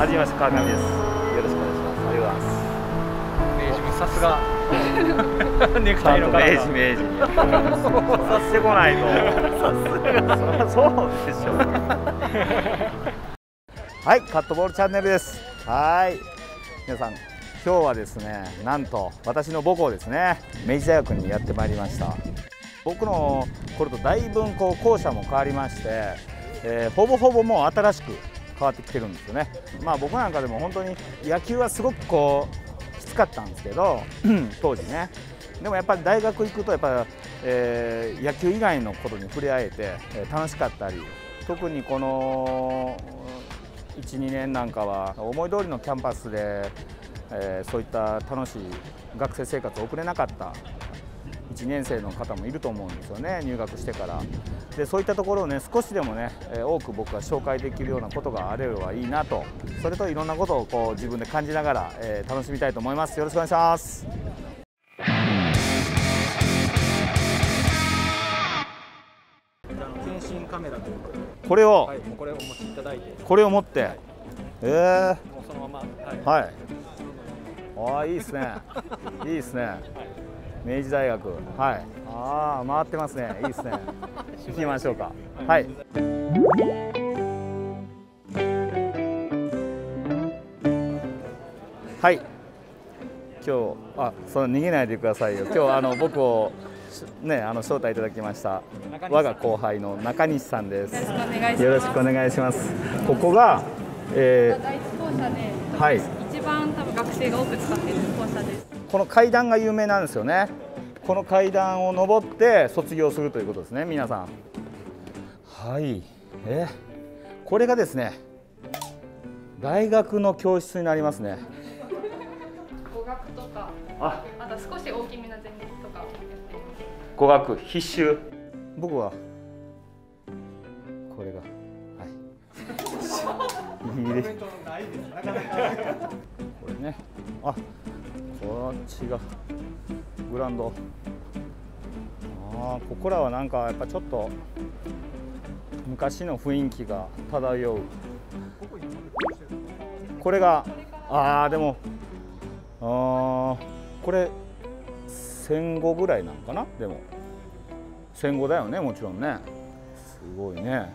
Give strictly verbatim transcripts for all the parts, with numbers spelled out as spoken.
はじめまして川上です。よろしくお願いします。ありがとうございます。 明治もさすがネクタイの明治明治にさしてこないとさすがそうでしょはい、カットボールチャンネルです。はい、皆さん今日はですね、なんと私の母校ですね、明治大学にやってまいりました。僕の頃とだいぶこう校舎も変わりまして、えー、ほぼほぼもう新しく変わってきてるんですよね。まあ僕なんかでも本当に野球はすごくこうきつかったんですけど当時ね。でもやっぱり大学行くとやっぱ、えー、野球以外のことに触れ合えて、えー、楽しかったり、特にこのいち、にねんなんかは思い通りのキャンパスで、えー、そういった楽しい学生生活を送れなかったいちねん生の方もいると思うんですよね、入学してから。でそういったところをね、少しでもね、えー、多く僕が紹介できるようなことがあればいいなと、それといろんなことをこう自分で感じながら、えー、楽しみたいと思います。よろしくお願いします。 全身カメラというこれを、 はい、これをお持ちいただいて、これを持って、えー、 もうそのまま、 はい、はい、ああいいですね、いいですね、はい、明治大学、はい、ああ回ってますね、いいですね。行きましょうか。はい。はい。今日あその逃げないでくださいよ。今日あの僕をねあの招待いただきました我が後輩の中西さんです。よろしくお願いします。ここが、えー、 第一校舎で、 はい、 一番多分学生が多く使っている校舎です。 この階段が有名なんですよね。この階段を上って卒業するということですね、皆さん。はい、えこれがですね、大学の教室になりますね。 語学とか、 あ、 あと少し大きめな前列とか。 語学必修。僕はこれがはいいいです。これね、あ、こっちがグラウンド。ああ、ここらはなんかやっぱちょっと昔の雰囲気が漂う。これがああでもあこれ戦後ぐらいなのかな。でも戦後だよね、もちろんね。すごいね。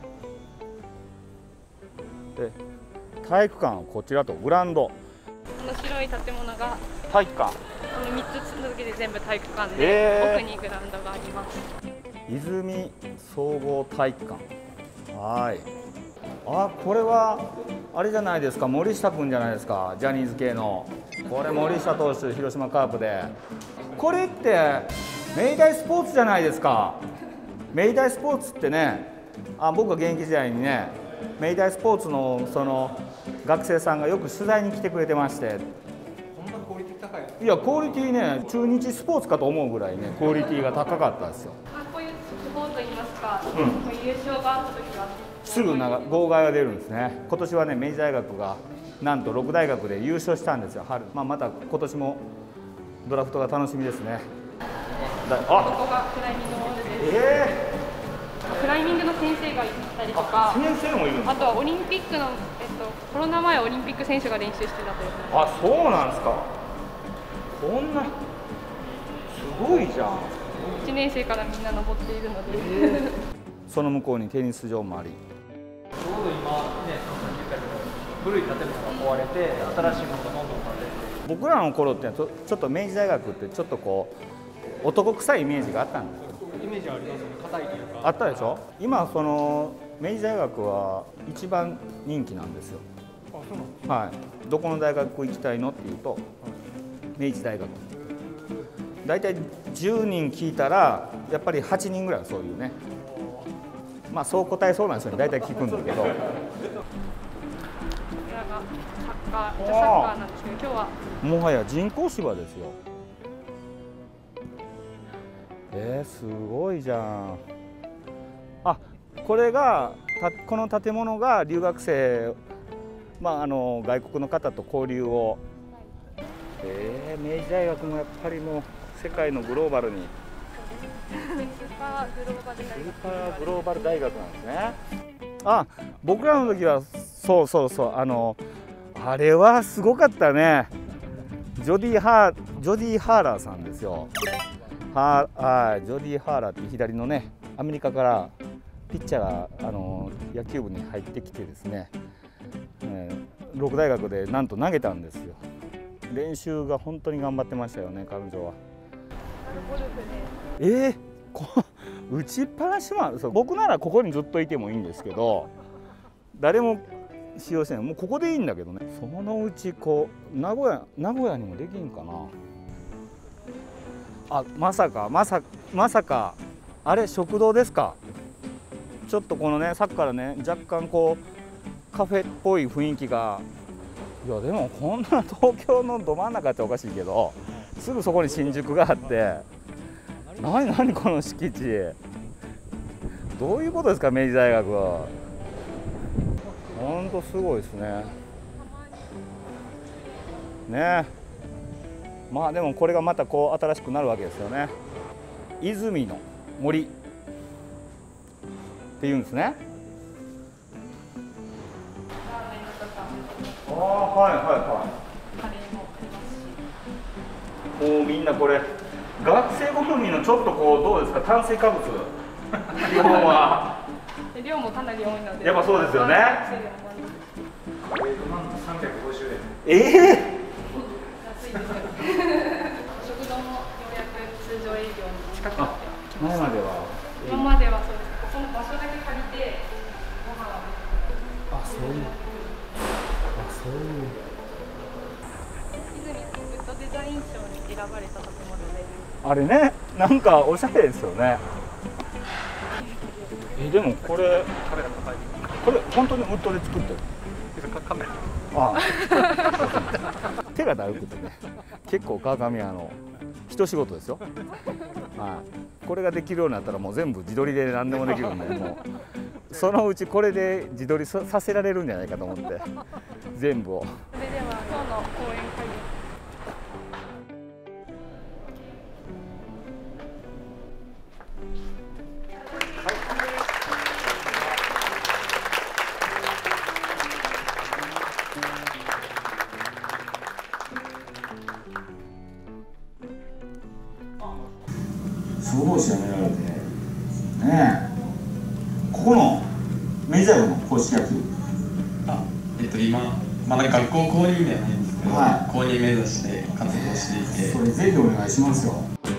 で体育館はこちらとグラウンド。 この白い建物が体育館。 このみっつ続けて全部体育館で、 えー、 奥にグラウンドがあります。 泉総合体育館。はい。あ、これはあれじゃないですか、森下君じゃないですか、ジャニーズ系の。これ森下投手、広島カープで。これって明大スポーツじゃないですか。明大スポーツってね、あ、僕が現役時代にね、明大スポーツのその学生さんがよく取材に来てくれてまして。いや、クオリティね、中日スポーツかと思うぐらいね、クオリティが高かったですよ。 こういう速報といいますか、うん、優勝があった時はすぐ号外が出るんですね。今年はね、明治大学がなんとろく大学で優勝したんですよ、春。まあ、また今年もドラフトが楽しみですね。 あ、ここがクライミングのホールです。えー、クライミングの先生がいたりとか、 先生もいるんですか。 あとはオリンピックの、えっと、コロナ前オリンピック選手が練習してたという。 あ、そうなんですか。こんなすごいじゃん。 いちねん生からみんな登っているので、えー、 その向こうにテニス場もあり、 ちょうど今ね、古い建物が壊れて新しいものがどんどん建てて、 僕らの頃ってちょっと明治大学ってちょっとこう男臭いイメージがあったんですよ。 イメージありますよね、硬いというか。 あったでしょ。今その明治大学は一番人気なんですよ。 あ、そうなんですか。はい。どこの大学行きたいのっていうと、明治大学。だいたいじゅうにん聞いたらやっぱりはちにんぐらいはそういうね。まあそう答えそうなんですよね。だいたい聞くんだけど。こちらがサッカー、サッカーなんですけど、今日はもはや人工芝ですよ。えー、すごいじゃん。あ、これがたこの建物が留学生、まああの外国の方と交流を。えー、明治大学もやっぱりもう世界のグローバルに。 スーパーグローバル大学。 スーパーグローバル大学なんですね。あ、僕らの時はそうそうそう、あのあれはすごかったね。ジョディ・ハージョディ・ハーラーさんですよ。はあジョディ・ハーラーって左のね、アメリカからピッチャーがあの野球部に入ってきてですね、えー、六大学でなんと投げたんですよ。練習が本当に頑張ってましたよね、彼女は。えー、こ打ちっぱなしもある。そう、僕ならここにずっといてもいいんですけど、誰も使用してない。もうここでいいんだけどね。そのうちこう名古屋名古屋にもできんかな。あ、まさかまさまさかあれ食堂ですか。ちょっとこのね、さっきからね、若干こうカフェっぽい雰囲気が。いやでもこんな東京のど真ん中っておかしいけど、すぐそこに新宿があって、何何この敷地、どういうことですか、明治大学は。ほんとすごいですね。ね、まあでもこれがまたこう新しくなるわけですよね。泉の森っていうんですね。ああ、はいはいはい。もうみんなこれ学生好みのちょっとこうどうですか、炭水化物基本は量もかなり多いので。 やっぱそうですよね。 さんびゃくごじゅうええー、 安いですよ。食堂もようやく通常営業に近くなってきました。 前までは今まではそうです。この場所だけ借りてご飯は。 あ、そういうあ、そういう泉グッドデザイン賞に選ばれた建物で。 あれね、なんかおしゃれですよね。え、でもこれカメラ高い。 これ本当にウッドで作ってる。 カメラ。 ああ手がだるくてね、結構川上あの一仕事ですよ。はい、これができるようになったらもう全部自撮りで何でもできるんで、もうそのうちこれで自撮りさせられるんじゃないかと思って全部を。 それでは今日の講演会です。 消防士辞められてねえ、ここのメジャーの公式野球、 あ、えっと今まだ学校公認ではないんですけど、はい、公認目指して活動していて、 それぜひお願いしますよ。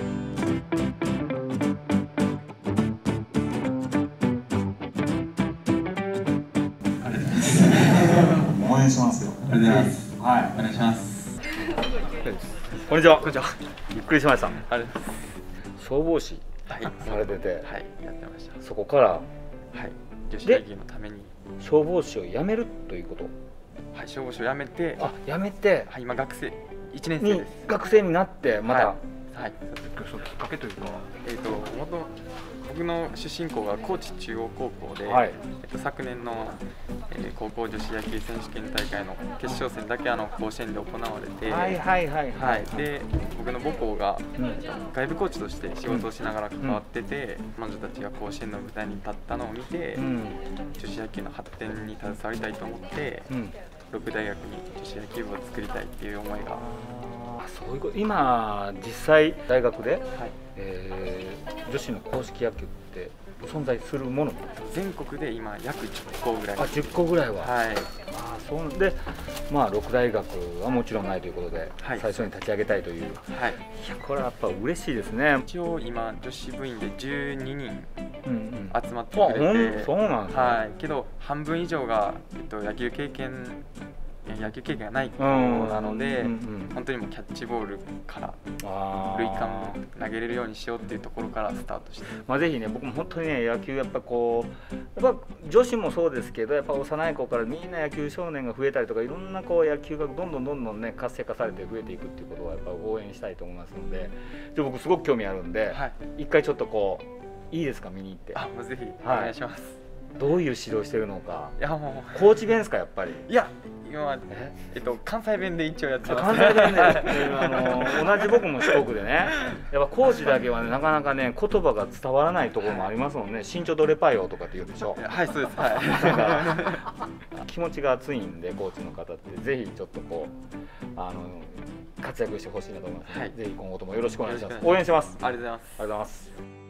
応援しますよ。 ありがとうございます。 はい、 お願いします。 こんにちは。 こんにちは。 びっくりしました。 ありがとうございます。 消防士はいされてて、 はい、やってました。 そこからはい女子大学のために消防士を辞めるということ。 はい、消防士を辞めて、 あ、辞めて、 はい、今学生いちねん生にです。 学生になってまた、 はい、はい、そのきっかけというか、えっと元僕の出身校が高知中央高校で、はい、えっと昨年の、えー、高校女子野球選手権大会の決勝戦だけあの甲子園で行われて、 はいはいはいはい、 で僕の母校が、うん、外部コーチとして仕事をしながら関わってて、うん、彼女たちが甲子園の舞台に立ったのを見て、うん、女子野球の発展に携わりたいと思って、うん、六大学に女子野球部を作りたいっていう思いが。 あ、そういうこと。今実際大学で、はい、えー、女子の公式野球って存在するもの？ 全国で今約じゅっこぐらい。 あ、じゅっこぐらいは。 はい。 あ、そうで、まあ六大学はもちろんないということで、はい、最初に立ち上げたいという。はい。いや、これはやっぱ嬉しいですね。 一応今女子部員でじゅうににん集まってくれて、 うんうん、そうなんですね。 はい。けど半分以上がえっと野球経験野球経験がない子なので、本当にもうキャッチボールから塁間も投げれるようにしようっていうところからスタートして、 まあぜひね、僕も本当にね、野球やっぱこうやっぱ女子もそうですけど、やっぱ幼い子からみんな野球少年が増えたりとか、いろんなこう野球がどんどんどんどんね活性化されて増えていくっていうことはやっぱ応援したいと思いますので、で僕すごく興味あるんで、はい、一回ちょっとこういいですか、見に行って。 あ、もうぜひお願いします。 はい、どういう指導してるのか。いや、 もう高知弁ですか、やっぱり。 いや、今はえっと関西弁で一応やってます。 関西弁であの同じ僕も四国でね、やっぱ高知だけはね、なかなかね言葉が伝わらないところもありますもんね。身長どれパイよとかって言うでしょ。 はい、そうです。はい。 気持ちが熱いんでコーチの方ってぜひちょっとこうあの活躍してほしいなと思いますので、はい、ぜひ今後ともよろしくお願いします。応援します。 ありがとうございます。 ありがとうございます。